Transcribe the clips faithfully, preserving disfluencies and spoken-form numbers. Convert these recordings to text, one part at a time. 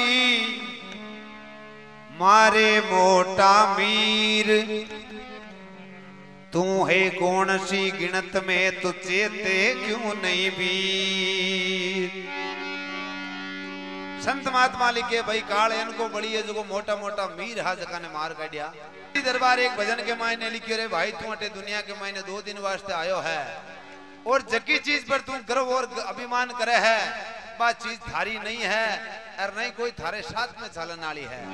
मारे मोटा मीर तू है कौन सी गिनत में तू चेते क्यों नहीं वीर। संत महात्मा लिखे भाई काल इनको बड़ी है जो मोटा मोटा मीर हा जका ने मार काटिया। दरबार एक भजन के मायने लिखे रे भाई तू अटे दुनिया के मायने दो दिन वास्ते आयो है और जकी चीज पर तू गर्व और अभिमान करे है बात चीज थारी नहीं है और नहीं कोई थारे साथ में चलन वाली है।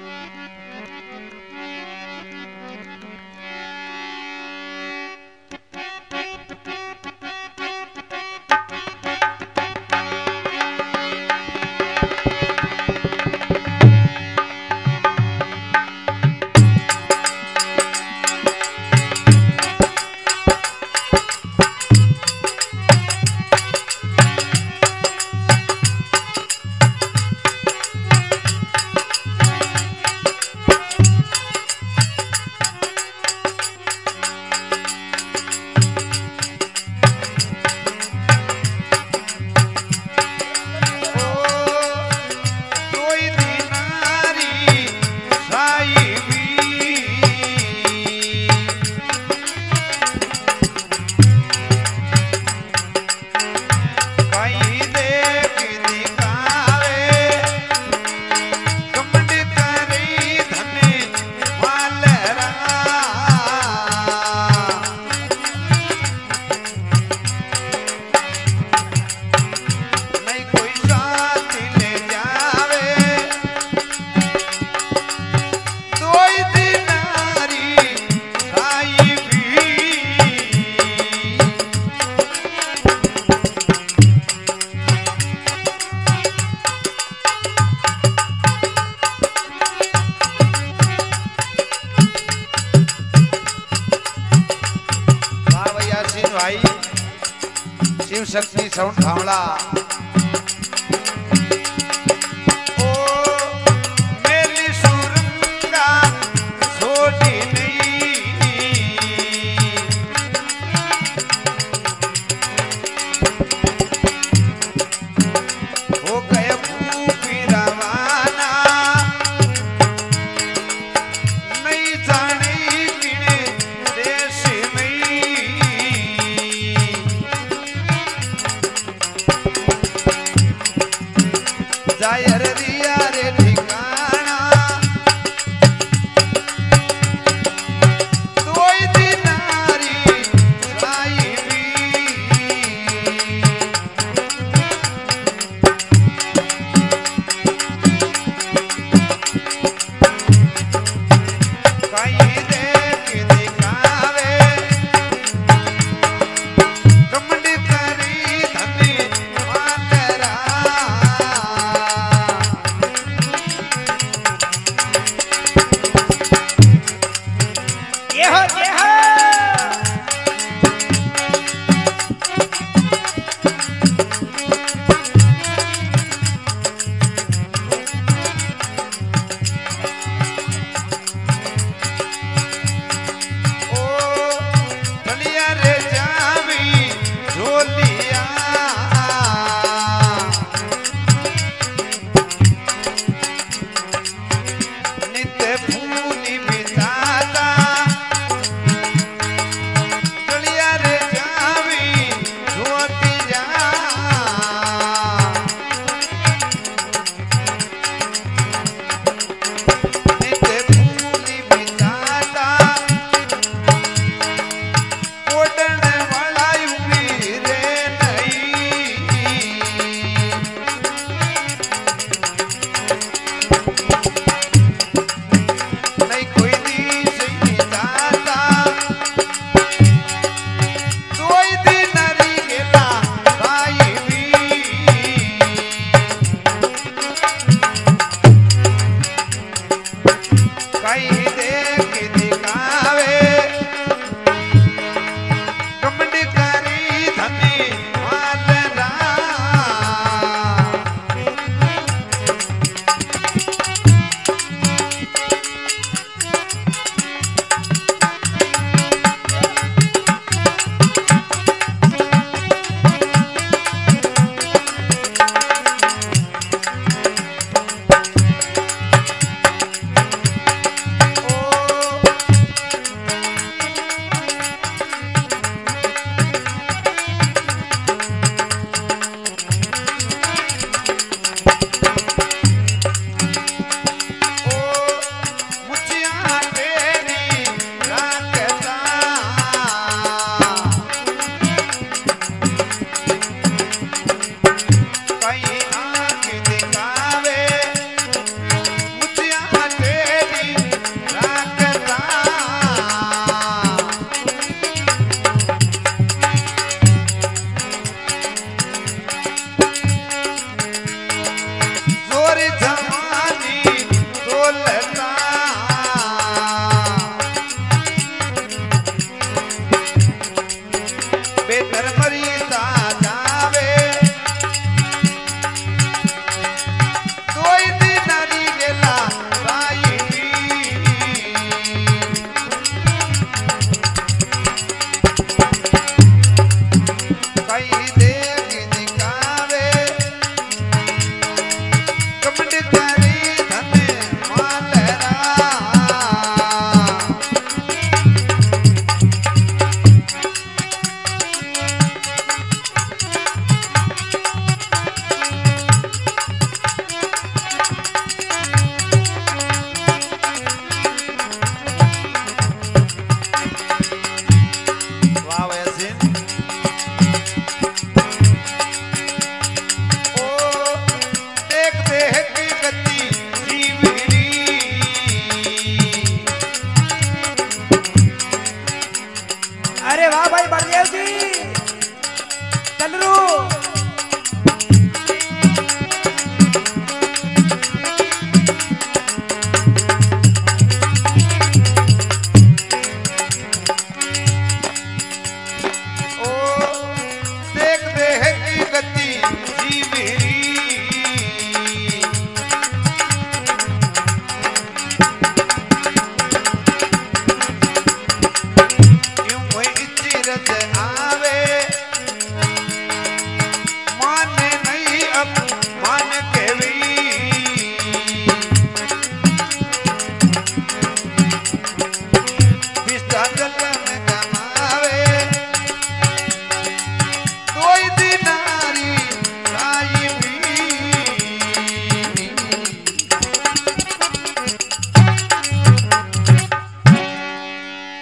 शिव शक्ति साउंड खावड़ा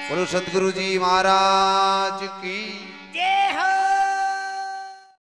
बोलो सतगुरु जी महाराज की